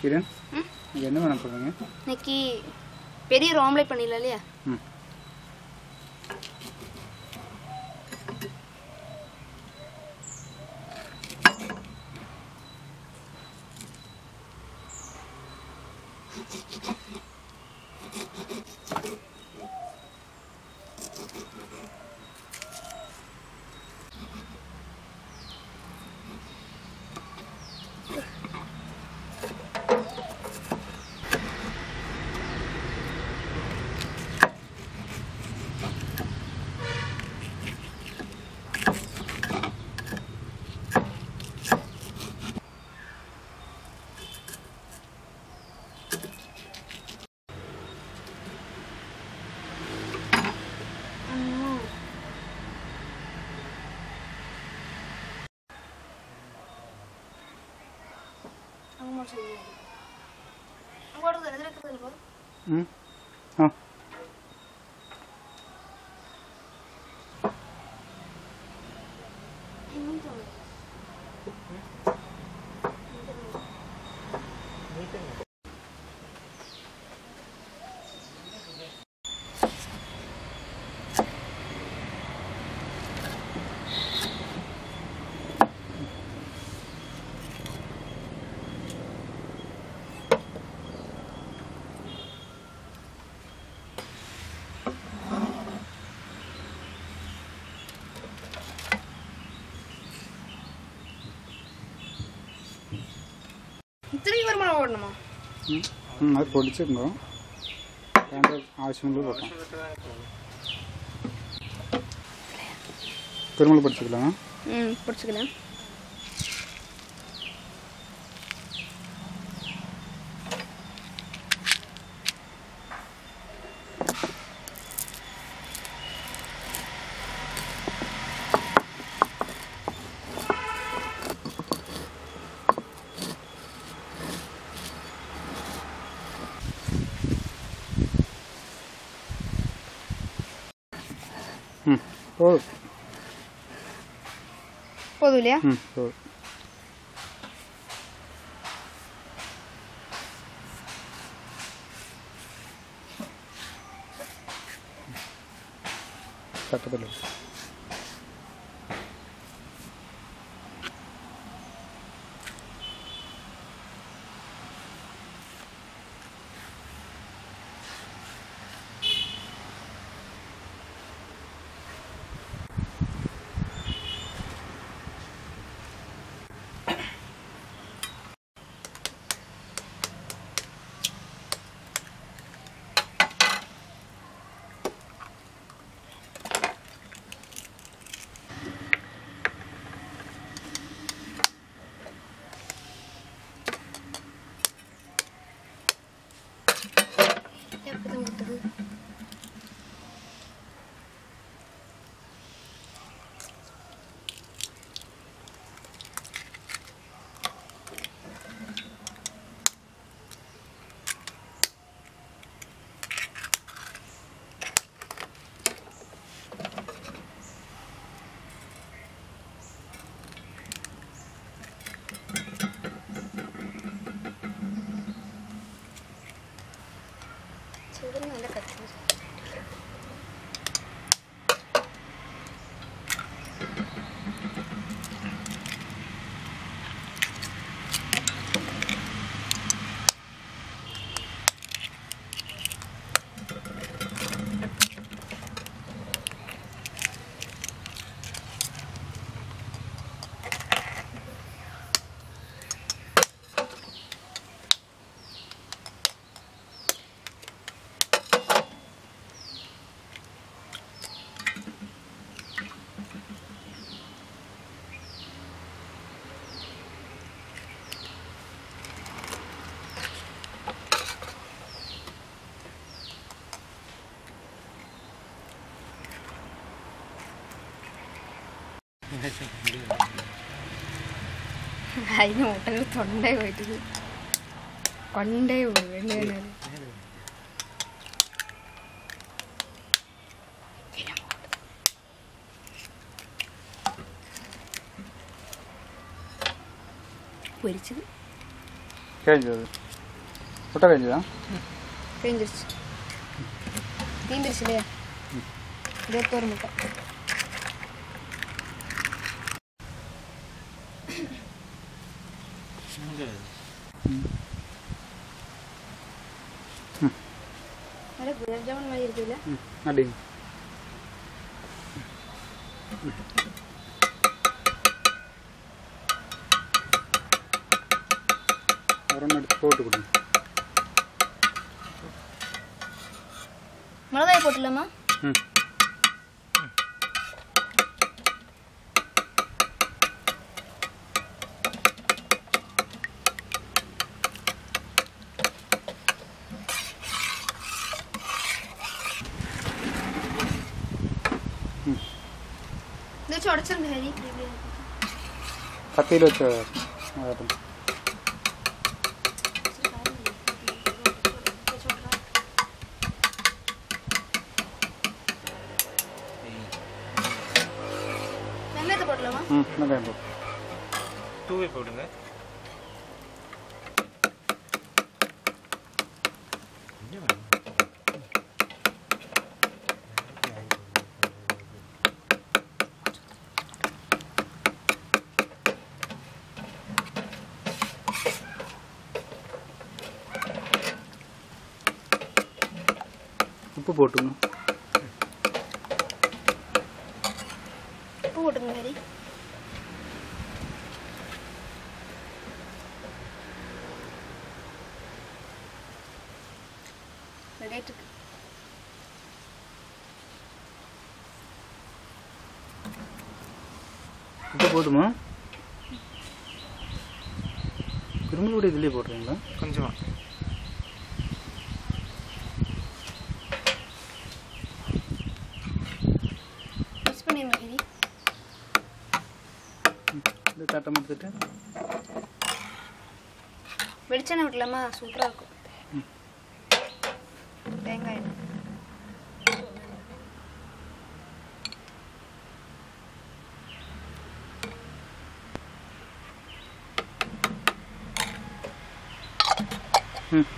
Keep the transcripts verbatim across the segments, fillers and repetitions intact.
கிரண் இது என்ன பண்ண போறீங்க? இன்னைக்கு பெரிய ஒரு ஆம்லெட் பண்ணிடலாம் இல்லையா? ம் ம் ஆ இத்தனை வருமானம் ஓடணுமா? ம் அது பொடிச்சிருங்க வேண்ட ஆവശ്யமுள்ள போட்டோம் பெருமாள் பொடிச்சிக்கலாம். ம் பொடிச்சிக்கலாம். ம் போதும் போதும் இல்லையா? ம் போதும். கட்டத்தில் അതിന് മുട്ടകൾ തൊണ്ടേ പോയിട്ട് കൊണ്ടേ പോകും. പൊരിച്ചത് കഴിഞ്ഞത് முட்டை கழிஞ்சுதா? கழிஞ்சிருச்சு. தீந்துருச்சு இல்லையா? இருபத்தோரு முட்டை. அட குலாப் ஜாமுன் மாதிரி இருக்குல்ல? அடி ஒன்று எடுத்து போட்டு கொடுங்க. மிளகாய் போட்டுலாமா? ம் இது வச்சு உடச்சிருங்க ஹரி. கத்தியில் வச்சு அதாட்டும். வெங்காயத்தை போடலாமா? ம் வெங்காயம் போட்டு தூவி போடுங்க. உப்பு போட்டுங்க. உப்பு போட்டுங்க ஹரி. ரெடியாயிட்டு உப்பு போதுமா? குருமுளகு பொடி இதுலேயே போடுறீங்களா? கொஞ்சமா. மிக்ஸ் பண்ணிடுங்க ஹரி. இது தட்டம் எடுத்துட்டு வெடிச்செண்ணெய் விடலாமா? சூப்பராக இருக்கும். தேங்காய் எண்ணெய். ம்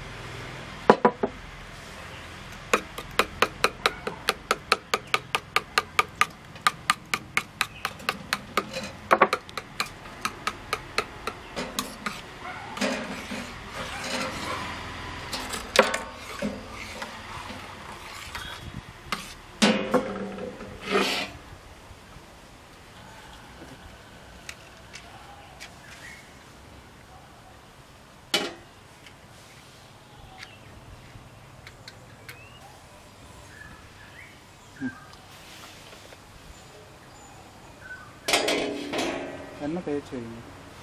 எண்ணெய் தேய்ச்சி வைங்க.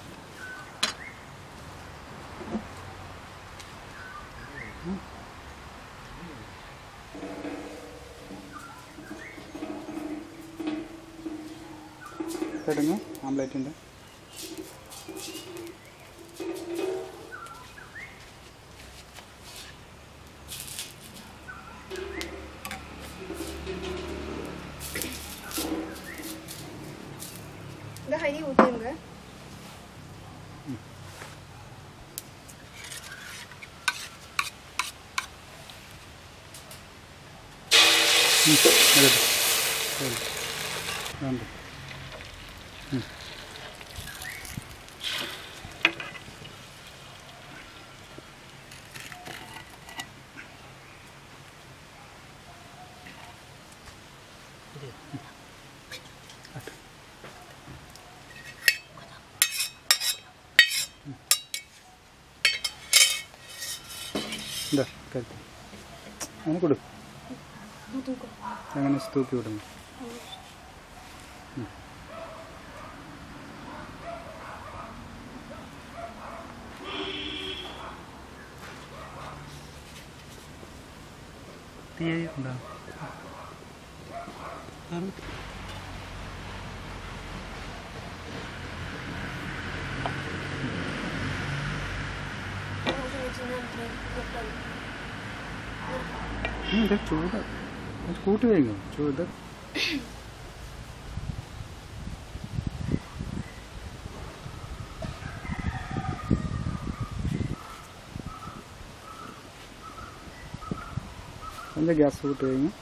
கேட்டுங்க ஆம்லேட் உண்டு. இந்த ஹரி ஊற்றிடுங்க. ம் சரி சரி வேண்டாம். ம் இந்த கருத்து அவனு கொடு. അങ്ങനെ തൂക്കി വിടുന്നു. തീയതി ഉണ്ടാകും. ചൂട് കൂട്ടി കഴിഞ്ഞു ചൂട്. கொஞ்சம் கேஸ் விட்டு வைங்க.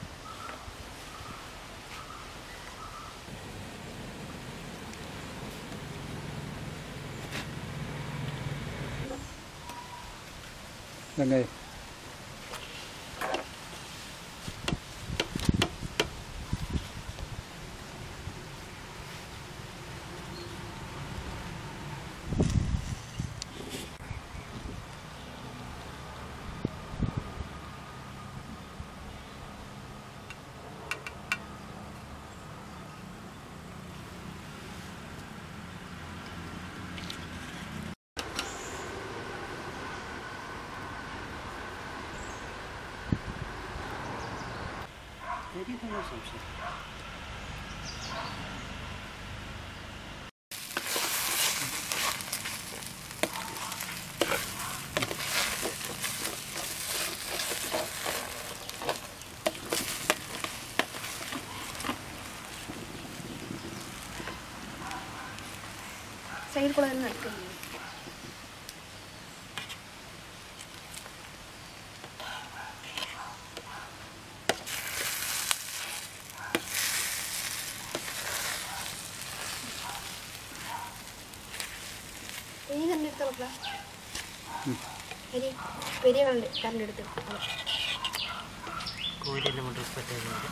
வெங்காயம் சைடு கூட இருந்து எடுத்து பெரிய கரண்ட் எடுத்துக்கல. பெரிய பெரிய கரண்ட் கரண்ட் எடுத்து கோயிலில் மட்டும் பட்டாது.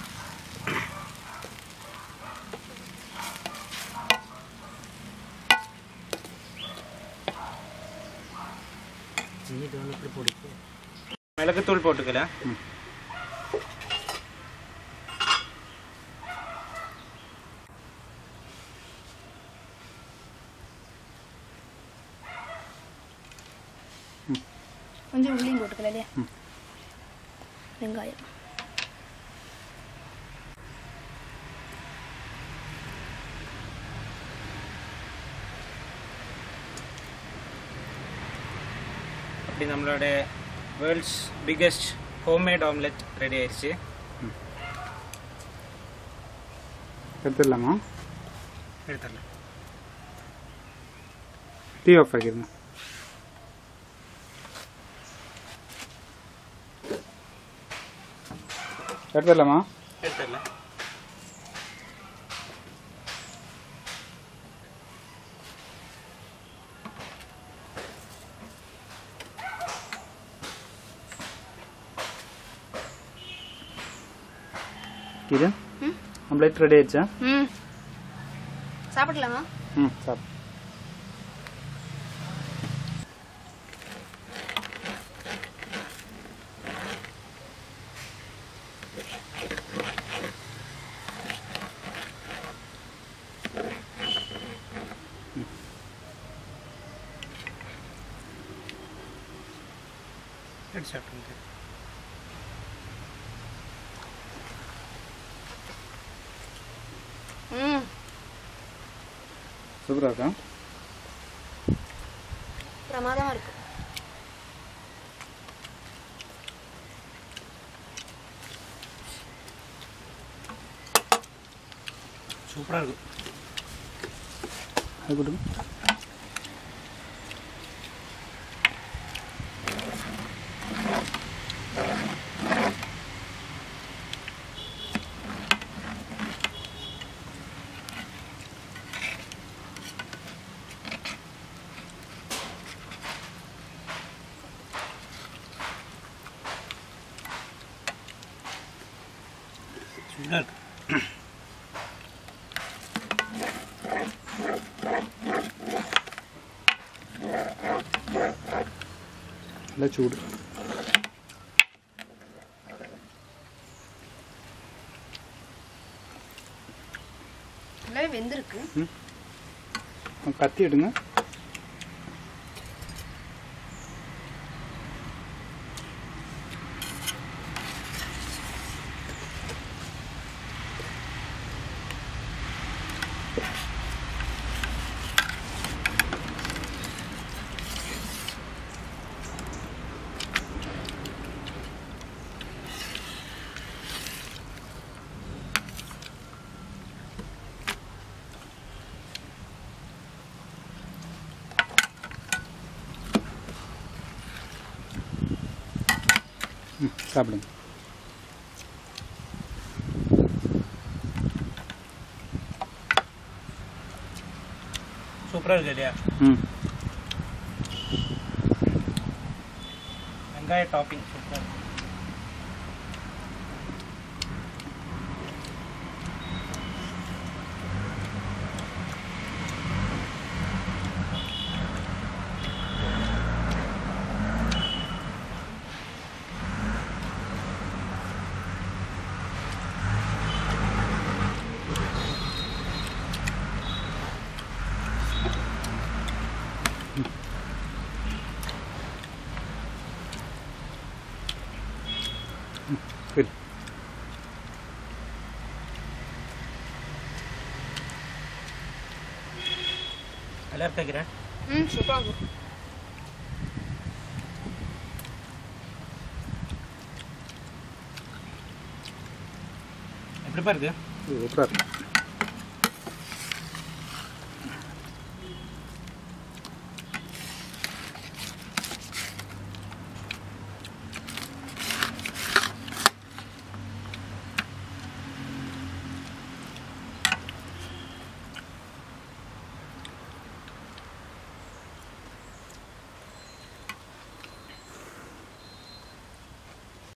மிளகுத்தூள் போட்டுக்கலாம். கொஞ்சம் உள்ளியும் போட்டுக்கலாம் இல்லையா? வெங்காயம் அப்படி நம்மளோட world's biggest homemade omelette ready ஆயிடுச்சு. எடுத்துடலாமா? எடுத்துடலாம். டீ ஆஃப் ஆகிருங்க. எடுத்துடலாமா? எடுத்துடலாம். இது ஆம்லெட் ரெடி ஆயிடுச்சா? ம் சாப்பிடலாமா? ம் சாப்பிடு. எடுத்து சாப்பிடுங்க. ம் சூப்பராக இருக்கா? பிரமாதமாக இருக்கு. சூப்பராக இருக்கும். அது கொடுங்க. சூப்பராக இருக்கு. நல்லா சூடு. நல்லாவே வெந்திருக்கு. ம் கத்தி எடுங்க. ம் சாப்பிடுங்க. சூப்பராக இருக்கு இல்லையா? ம் வெங்காய டாப்பிங் சூப்பராக இருக்கு. சரி நல்லா இருக்காக்கிறேன். ம் சூப்பராக இருக்கும். எப்படிப்பா இருக்கு? சூப்பராக இருக்கு.